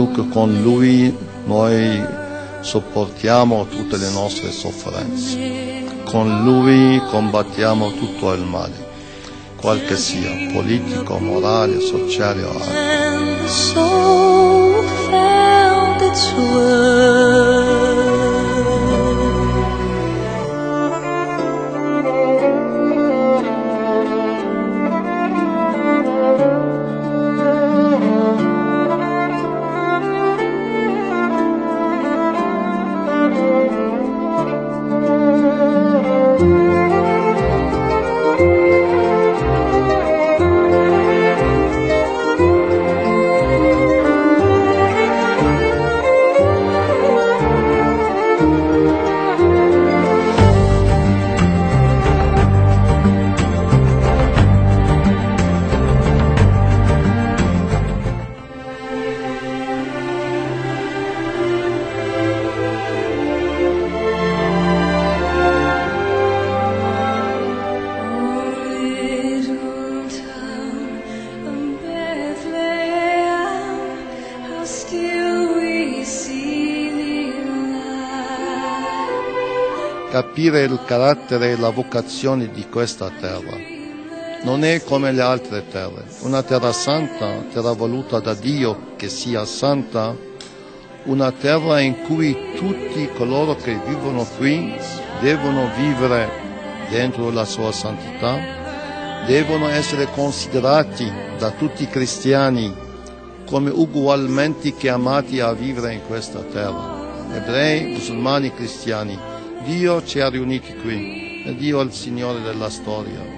Con Lui noi sopportiamo tutte le nostre sofferenze. Con Lui combattiamo tutto il male, qual che sia, politico, morale, sociale o altro. Capire il carattere e la vocazione di questa terra. Non è come le altre terre, una terra santa, terra voluta da Dio che sia santa, una terra in cui tutti coloro che vivono qui devono vivere dentro la sua santità, devono essere considerati da tutti i cristiani come ugualmente chiamati a vivere in questa terra. Ebrei, musulmani, cristiani. Dio ci ha riuniti qui, e Dio è il Signore della storia.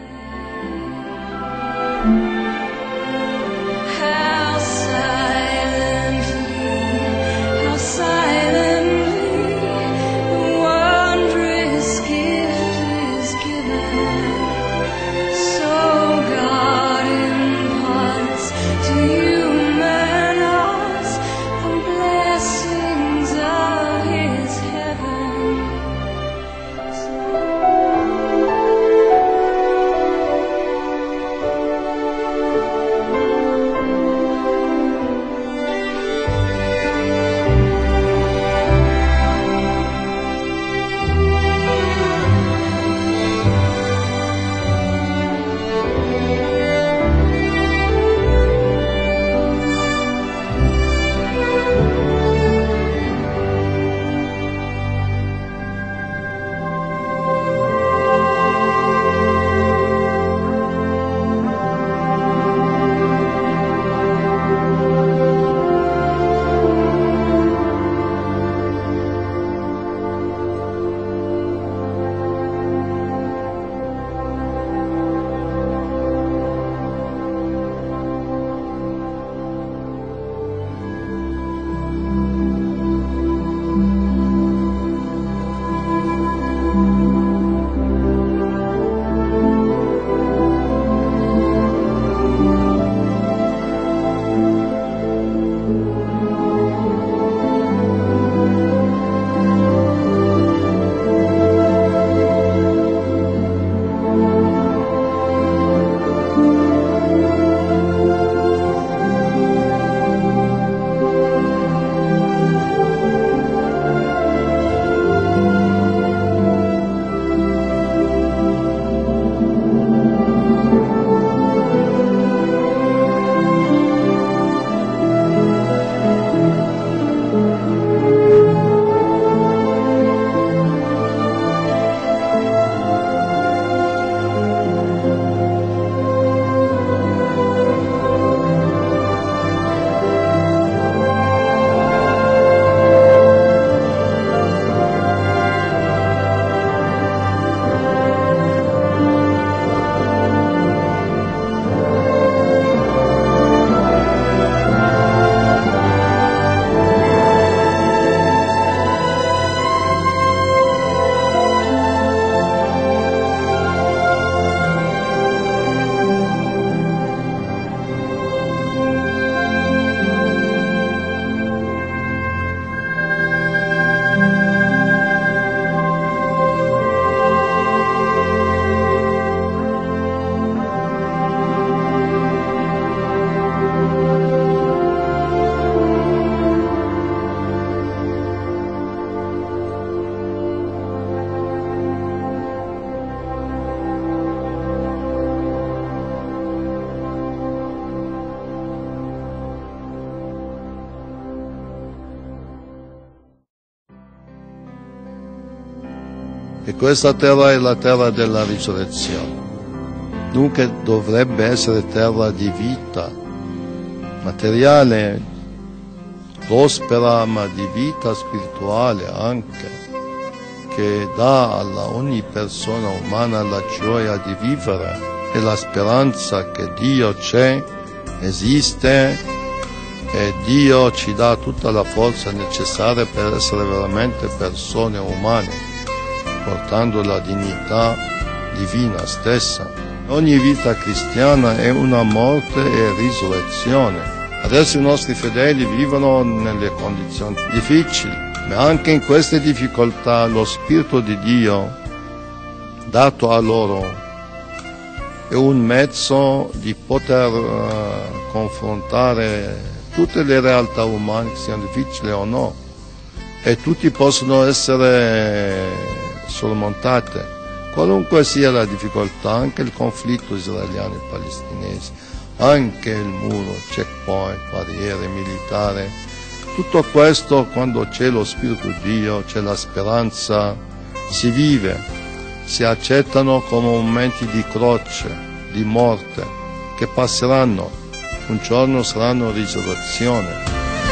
E questa terra è la terra della risurrezione. Dunque dovrebbe essere terra di vita materiale, prospera, ma di vita spirituale anche, che dà a ogni persona umana la gioia di vivere e la speranza che Dio c'è, esiste e Dio ci dà tutta la forza necessaria per essere veramente persone umane, portando la dignità divina stessa. Ogni vita cristiana è una morte e risurrezione. Adesso i nostri fedeli vivono nelle condizioni difficili, ma anche in queste difficoltà lo Spirito di Dio dato a loro è un mezzo di poter confrontare tutte le realtà umane, che siano difficili o no, e tutti possono essere sormontate, qualunque sia la difficoltà, anche il conflitto israeliano e palestinese, anche il muro, checkpoint, barriere militari. Tutto questo, quando c'è lo Spirito di Dio, c'è la speranza, si vive, si accettano come momenti di croce, di morte, che passeranno, un giorno saranno risurrezione.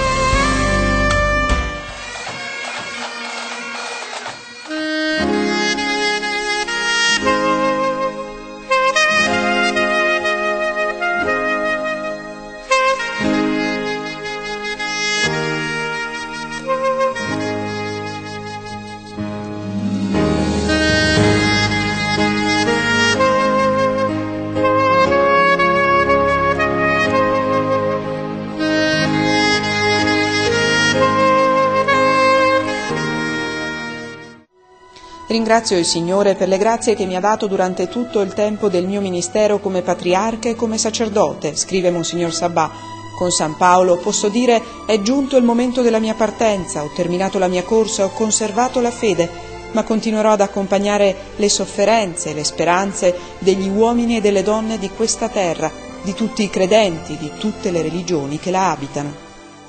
Ringrazio il Signore per le grazie che mi ha dato durante tutto il tempo del mio ministero come patriarca e come sacerdote, scrive Monsignor Sabbà. Con San Paolo posso dire: è giunto il momento della mia partenza, ho terminato la mia corsa, ho conservato la fede, ma continuerò ad accompagnare le sofferenze e le speranze degli uomini e delle donne di questa terra, di tutti i credenti, di tutte le religioni che la abitano.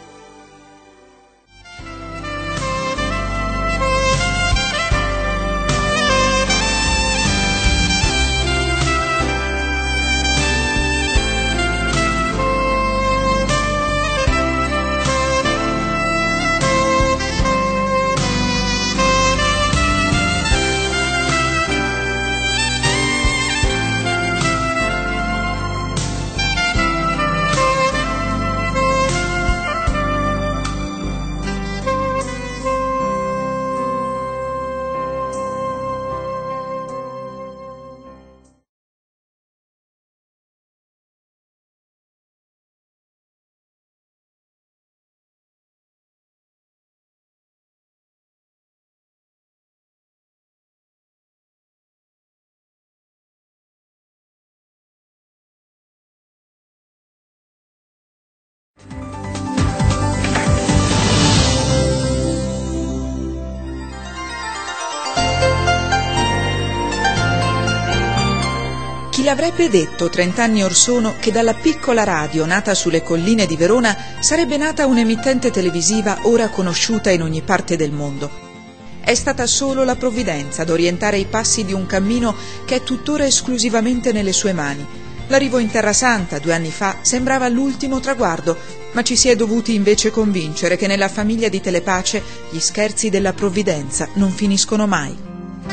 Chi l'avrebbe detto 30 anni or sono che dalla piccola radio nata sulle colline di Verona sarebbe nata un'emittente televisiva ora conosciuta in ogni parte del mondo? È stata solo la provvidenza ad orientare i passi di un cammino che è tuttora esclusivamente nelle sue mani. L'arrivo in Terra Santa 2 anni fa sembrava l'ultimo traguardo, ma ci si è dovuti invece convincere che nella famiglia di Telepace gli scherzi della provvidenza non finiscono mai.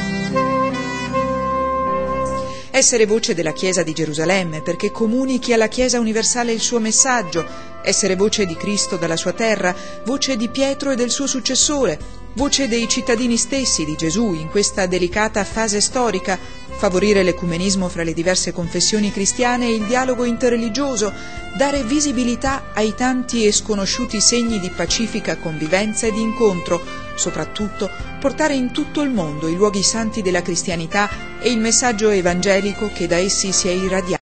Essere voce della Chiesa di Gerusalemme perché comunichi alla Chiesa universale il suo messaggio, essere voce di Cristo dalla sua terra, voce di Pietro e del suo successore, voce dei cittadini stessi di Gesù in questa delicata fase storica, favorire l'ecumenismo fra le diverse confessioni cristiane e il dialogo interreligioso, dare visibilità ai tanti e sconosciuti segni di pacifica convivenza e di incontro, soprattutto portare in tutto il mondo i luoghi santi della cristianità e il messaggio evangelico che da essi si è irradiato.